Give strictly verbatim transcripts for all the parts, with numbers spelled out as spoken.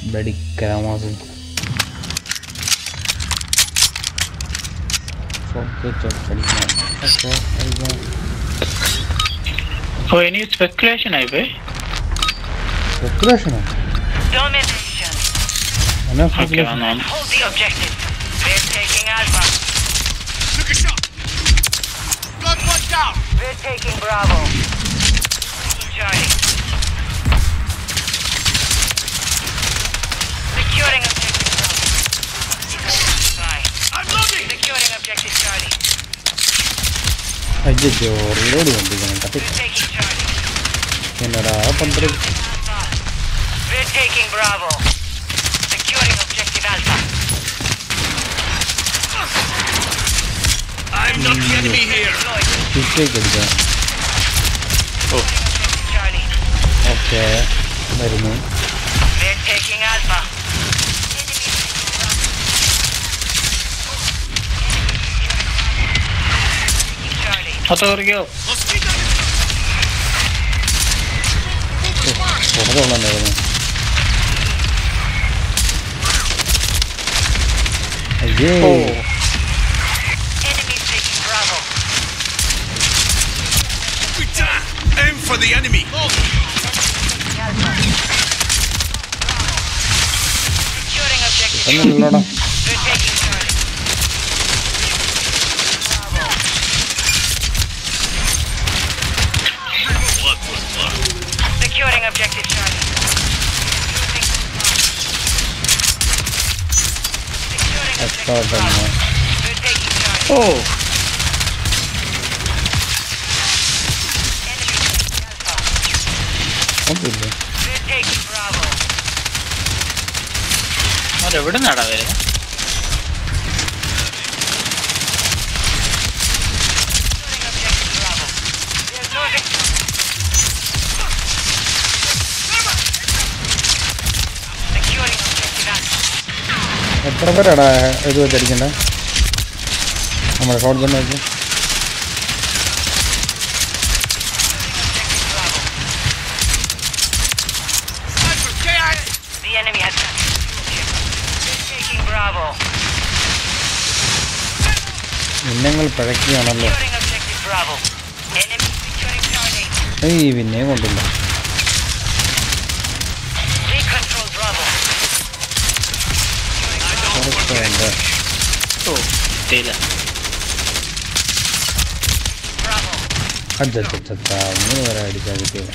Bloody Karamazzi. Oh, any speculation, I bet? Speculation? Domination. Enough Okay, speculation. man. Hold the objective. We're taking Alpha. Took a shot. Got one down. We're taking Bravo. Charlie. Securing objective Bravo. Fine. I'm loading. Securing objective Charlie. അയ്യോ reload കൊണ്ടിരിക്കണം കത്തി We're taking Charlie. എന്നടാ പന്ത്രണ്ട് Alpha. We're taking Bravo. Securing objective Alpha. I'm not the enemy here. Deployed. ഫിഷേക്ക് അടിക്കാം Charlie. Okay വരുന്നു We're taking Alpha. Charlie. Authority. Mosquito. പുറകെ ഉള്ളതായിരുന്നു അയ്യേ Enemy taking Bravo. Putain. Aim for the enemy. Securing objective. ഒന്നുമില്ലടാ We're taking Charlie. Bravo. What was blood? Securing objective Charlie. Securing extra objective തന്നെ Bravo. We're taking Charlie. Oh, Enemy taking Alpha. ഒന്നുമില്ല We're taking Bravo. അതെവിടെ നടാ വരുന്നത്? Securing objective Bravo. We're losing. Securing objective Alpha. എത്ര പേരാടാ ഇത് വെച്ചടിക്കണ്ടേ നമ്മുടെ shotgun വെച്ച് Bravo. Sniper, K I. The enemy has We're taking Bravo. ഇന്നങ്ങൾ പിഴക്കുകയാണല്ലോ Securing objective Bravo. Enemy securing Charlie. ഏയ് പിന്നെയും കൊണ്ടില്ല We control Bravo. കുറച്ച് ഉണ്ട് ഓ ഇല്ല. Bravo. അച്ഛച്ചാ മൂന്ന് പേരെ അടിച്ചാൽ കിട്ടിയത്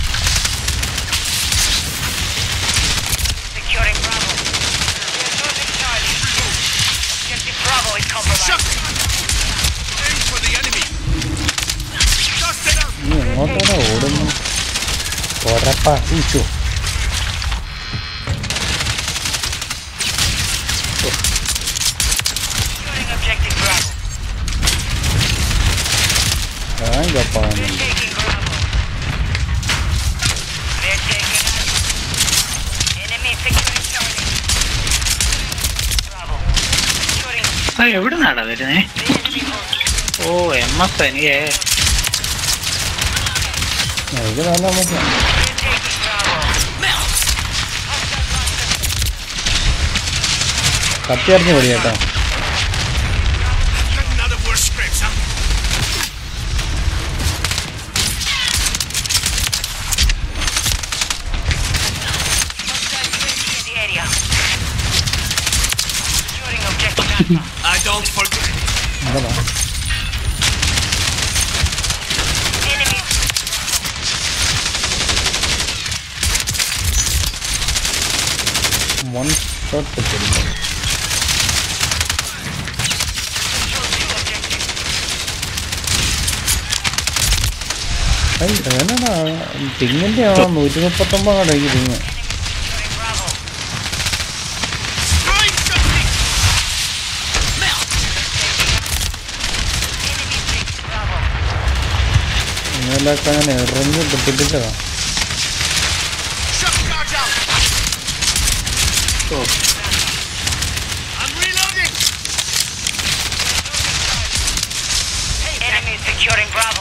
Securing Bravo. We're losing Charlie. Objective Bravo is compromised. Shot. Aim for the enemy. Just it out. നീ എങ്ങോട്ടാണ് ഓടുന്നു പോരപ്പാ ഊച്ചോ Securing objective Bravo. ആയിക്കപ്പാ We're taking Bravo. We're taking Alpha. Enemy securing Charlie. Bravo. Securing ആ എവിടെ നടാ വരുന്നേ? the enemy host. ഓ M S എനിക്കേ ഇത് നല്ല നമുക്ക് We're taking Bravo. കത്തിയറിഞ്ഞ് പൊടി കേട്ടോ Getting another worse scrapes, huh? Hostile U A V in the area. Securing objective Alpha. I don't forget. എന്താ Enemy വൺ ഷോട്ട് കിട്ടില്ല control two objectives. എന്നാ പിങ്ങിൻ്റെ ആണോ നൂറ്റി മുപ്പത്തൊമ്പതാണ് എനിക്ക് ping Securing Bravo. Throwing something. Enemy takes Bravo. ഇന്നലൊക്കെ ഞാൻ എറിഞ്ഞ് പൊട്ടിപ്പിച്ചതാ Shot charge out. Oh I'm reloading. Enemy securing Bravo.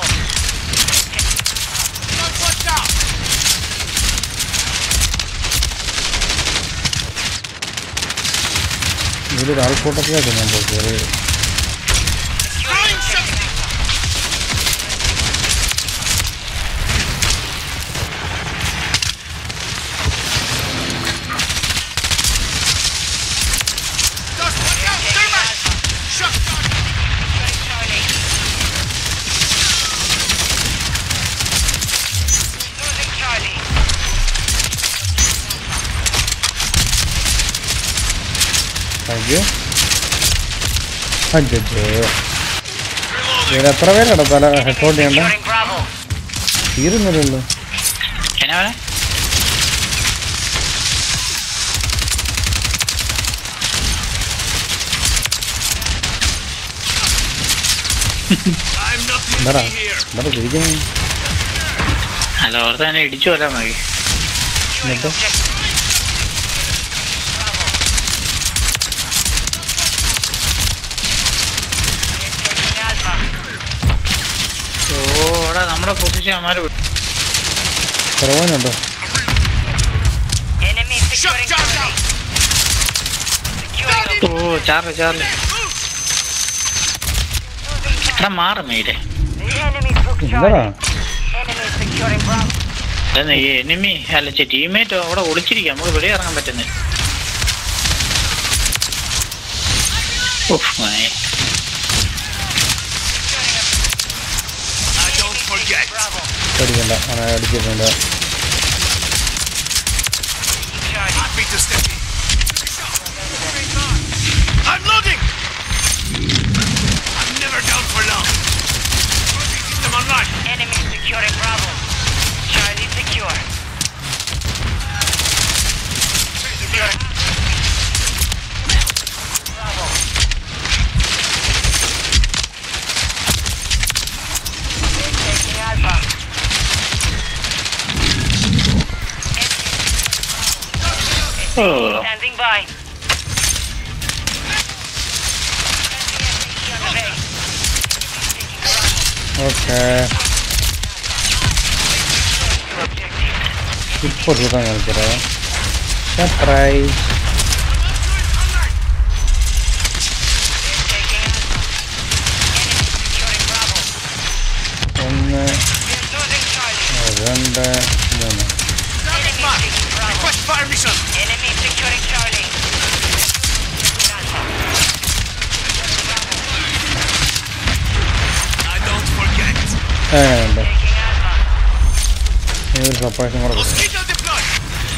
Got one down. ഇതിലൊരു ആൾക്കൂട്ടൊക്കെ ആയിട്ട് ഞാൻ പോയി കയറി. അയ്യോ അയ്യോ ഇവിടെ എത്ര പേരാണ് തല ഹെഡ്ഷോട്ട് ചെയ്യണ്ട? തീരുന്നില്ലല്ലോ. എന്നാ എന്താടാ എന്താ തിരിക്കുന്നു? അല്ല ഓർത്ത് തന്നെ ഇടിച്ചു കൊല്ലാൻ മതി. എന്നിട്ട് ഓടാ നമ്മുടെ പൊസിഷൻ അമാര് കുറവാനുണ്ടോ? ഓ ചാർല് ചാർല് എടാ മാറും മീരെ. എന്താടാ എനിമി അല്ല ടീമേറ്റ് അവിടെ ഒളിച്ചിരിക്കാം. നമുക്ക് വെളിയിൽ ഇറങ്ങാൻ പറ്റുന്നില്ല. പേടിക്കണ്ട, അങ്ങനെ അടിച്ചിട്ടുണ്ട്. I'm loading. I'm never down for long. System online. Enemy securing Bravo. Charlie secure. Secure. Bravo. Taking Alpha. Oh. Standing by. Okay ഇപ്പോൾ സുഖം കളിച്ചത് സർപ്രൈസ്. ഒന്ന് രണ്ട് മൂന്ന്. Request fire mission. Enemy securing Charlie. I don't forget. എങ്ങനെയുണ്ട്? Taking Alpha. ഈ ഒരു സർപ്രൈസും കൂടെ കൊടുക്കും. Mosquito deployed.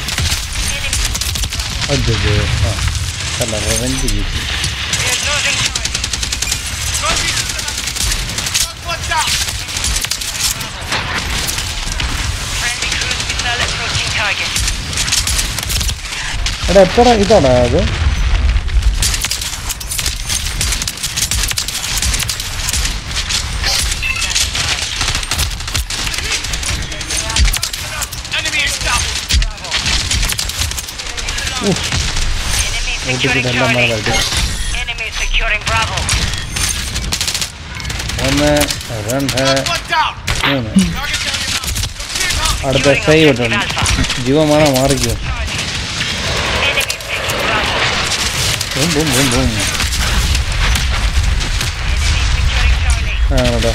അയ്യോ ആ അല്ല റെവഞ്ച് കിട്ടി. We're losing Charlie. One down. Friendly cruise missile approaching target. എടാ എത്ര ഇതാടാ അത്? Enemy is down. Enemy securing ഓട്ടിച്ചിട്ട് എല്ലാം Charlie. മറന്നു. Enemy securing Bravo. ഒന്ന് രണ്ട് One down. മൂന്ന്. Target area now. അടുത്ത എസ് ഐ വിട്ടുണ്ട്. ജീവമാണോ മാറിക്കോ? Enemy taking Bravo. Boom boom boom boom. Enemy securing Charlie. ആണോ?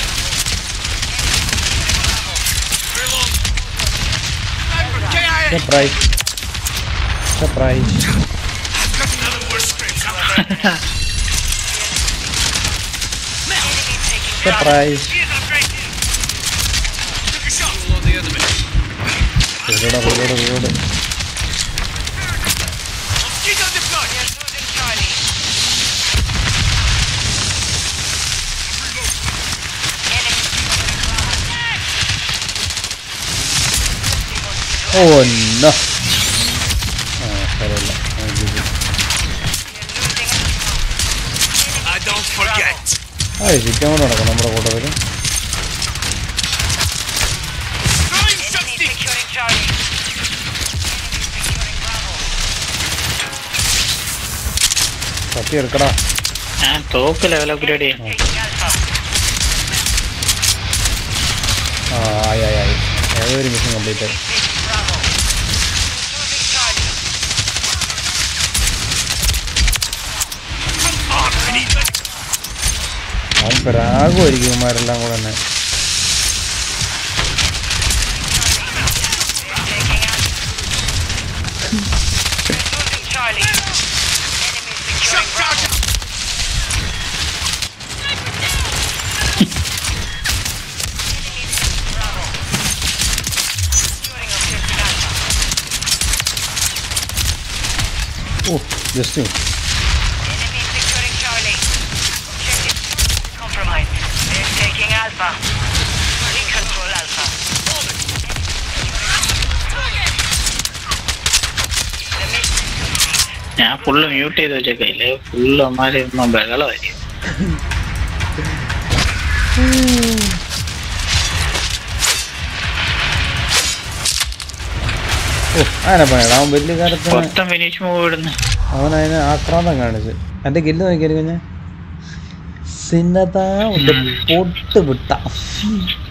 Reload. Sniper K I A. Surprise surprise. I've got another worse script. Enemy taking Bravo. Surprise. Took a shot. Below the enemy. Reload reload reload. Mosquito deployed. We're losing Charlie. Enemy securing Bravo. Oh no. ആ സാരമില്ല. ആ, ഇത് ഇത്. I don't forget. ആ chicken കൊണ്ട് നടക്കും നമ്മുടെ കൂട്ടത്തിൽ. Throwing Enemy something. securing Charlie. Enemy securing Bravo. തട്ടി എടുക്കടാ. ഞാൻ തോക്ക് ലെവൽ അപ്ഗ്രേഡ് ചെയ്യാം. Taking Alpha. ആ ആയി ആയി ആയി. ഏതൊരു മിഷൻ കംപ്ലീറ്റ് ആയി. Taking Bravo. Losing Charlie. അവൻ പ്രാഗമായിരിക്കും ഇവന്മാരെല്ലാം കൂടെ തന്നെ. Losing Charlie. Enemy securing Bravo. Bravo. Securing objective Alpha. ഓ just Enemy securing Charlie. Objective compromised. They're taking Alpha. We control Alpha. The mission complete. ഞാൻ ഫുള്ള് മ്യൂട്ട് ചെയ്ത് വെച്ചേക്കയില്ലേ, full അമ്മാര് ബഹളമായിരിക്കും. ഓ അങ്ങനെ പറയടാ. അവൻ വലിയ കാലത്ത് മൊത്തം ഫിനിഷ് മൂവ് ഇടുന്നു. അവൻ അതിന് ആക്രാന്തം കാണിച്ച്. എൻ്റെ ഗില്ല് നോക്കിയായിരിക്കും ഞാൻ സിന്നതാ പൊട്ട് വിട്ട